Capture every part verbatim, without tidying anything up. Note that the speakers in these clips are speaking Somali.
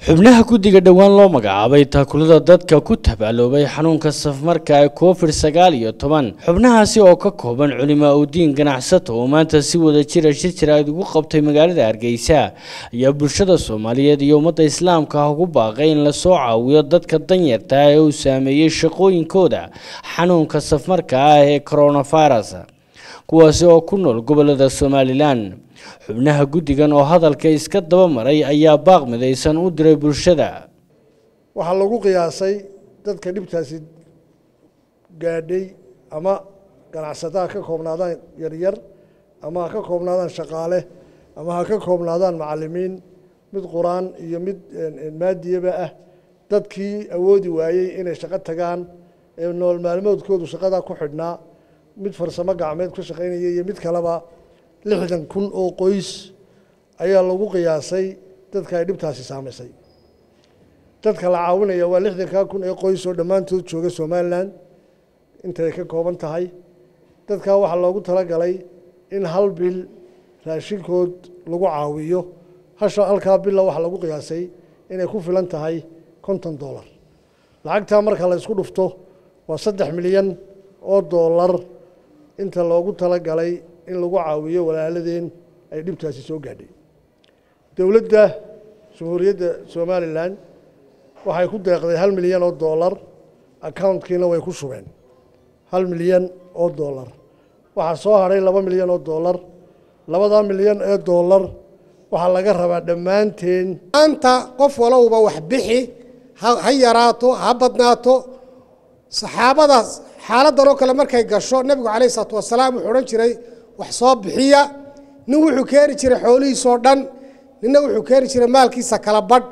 xubnaha guddiga dhawaan loo magacaabay taakulada dadka ku tabaaloobay xanuunka safmarka ee covid sagaal iyo toban xubnahaasi oo ka kooban culimo u diin ganacsato oo maanta si wada jir ah shir ay ugu qabtay magaalada Hargeysa ayaa bulshada Soomaaliyeed iyo ummadda Islaamka ugu baaqay in la soo caawiyo dadka danyarta ah ee uu saameeyay shaqooyinkooda xanuunka safmarka ah ee coronavirus kuwaas oo ku nool gobolada Somaliland. xubnaha guddigan oo hadalka iska daba maray ayaa baaq midaysan u diray bulshada. waxa lagu qiyaasay dadka dhibtaasi gaadhay ama ganacsatada ka koobnaadaan yar yar ama ka koobnaadaan shaqaale ama ka koobnaadaan macallimiin mid quraan iyo mid maadiyaba ah dadkii awoodi waayay inay shaqo tagaan ee nool maalmoodkoodu shaqada ku xidhnaa mid farsamo gacmeed ku shaqeynaya iyo mid kaleba lixdan kun oo qoys ayaa lagu qiyaasay dadka ay dhibtaasi saameysay. dadka la caawinaya waa lixdan kun ee qoys oo dhammaantood jooga Somaliland intay ka kooban tahay. dadka waxa loogu talagalay in hal bil raashinkood lagu caawiyo hasha halka bil waxa lagu qiyaasay inay ku filan tahay konton dollar. lacagta marka la isku dhufto waa saddex milyan oo dollar inta loogu talagalay in lagu caawiyo walaaladeen ay dhibtaasi soo gaadhay. dawladda Jamhuuriyadda Somaliland waxay ku deeqday hal milyan oo dollar account-kiina way ku shubeen hal milyan oo dollar. waxa soo haray laba milyan oo dollar. labada milyan ee dollar waxa laga rabaa dhammaanteen anta qof walowba wax bixi ha yaraato ha badnaato. saxaabadaas xaaladdan oo kale markay gasho nabigu calayhi salaatu wasalaam wuxuu oran jiray wax soo bixiya. nin wuxuu keeni jiray xoolihiisa oo dhan ninna wuxuu keeni jiray maalkiisa kala badh.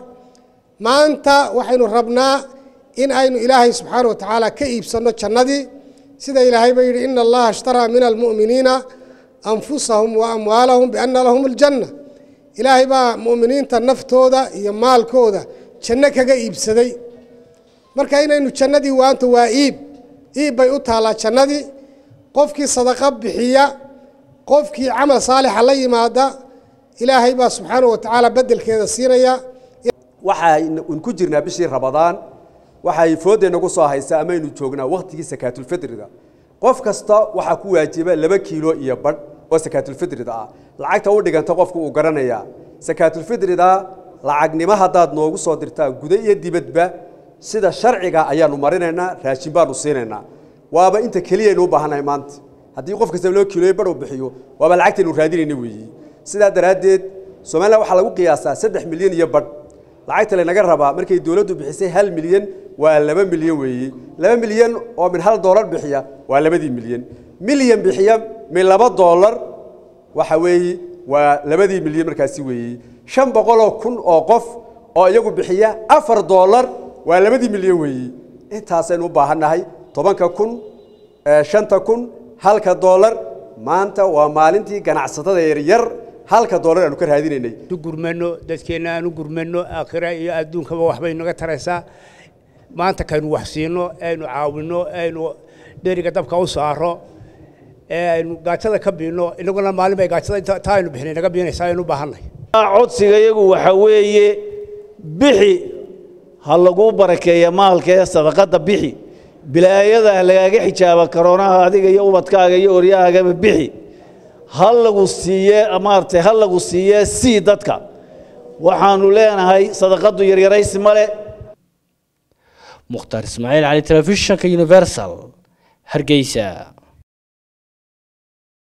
maanta waxaynu rabnaa in aynu ilaahay subxaana wa tacaala ka iibsanno jannadii sida ilaahay ba yidhi ina allaha ishtaraa min almu'miniina anfusahum wa amwaalahum bianna lahum aljanna. ilaahay baa mu'miniinta naftooda iyo maalkooda janno kaga iibsaday. marka inaynu jannadii waanta waa iib iib bay u taalaa jannadii. qofkii sadaqa bixiya qofkii camal saalixa la yimaada ilaahay baa subxaanahu wa tacaala bedelkeeda siinaya. waxaynu ku jirnaa bishii Ramadaan waxay foodeen ugu soo haysaa ama aynu joognaa waqtigii sakaatul fitriga. qof kasta waxa ku waajiba laba kiilo iyo badh oo sakaatul fitriga ah. lacagta u dhiganta qofku uu garanaya sakaatul fitriga lacagnimo hadaad noogu soo dirtaa guda iyo dibadba sida sharciga ayaanu marinaynaa raashin baanu siinaynaa. waaba inta kaliya inuu baahanahay maanta haddii qof kasta loo kiilo badh u bixiyo waaba lacagta inuu raadinayna weeyii. sidaa daraadeed Soomaaliland waxa lagu qiyaasaa saddex milyan iyo badh. lacagta la naga rabaa markay dawladdu bixisay hal milyan waa laba milyan weeyii. laba milyan oo min hal dollar bixiya waa labadii milyan. milyan bixiya min laba dollar waxa weeyii waa labadii milyan markaasi weeyii. shan boqol oo kun oo qof oo iyagu bixiya afar dollar waa labadii milyan weeyii. intaasaynu u baahanahay tobanka kun shanta kun halka dollar. maanta waa maalintii ganacsatada yar yar halka dollar aanu ka raadinaynay. gurmano dadkeena aanu gurmano aakhira iyo adduunkaba waxbay naga taraysaa. maanta kaynu wax siino aynu caawino aynu dheeriga dabka u saaro aynu gaajada ka biino inaguna maalin bay gaajada taa aynu bixinay naga biinaysaa aynu u baahanay. codsiga iyagu waxa weeye bixi ha lagu barakeeyo maalka ee sadaqada bixi bilaayada lagaga xijaaba koronaha adiga iyo ubadkaaga iyo oryahaaga bixi hal lagu siiye amaartay hal lagu siiye si dadka waxaanu leenahay sadaqadu yar yaraysi male. Mukhtar Ismaaciil Ali, Telefishinka Universal, Hargeysa.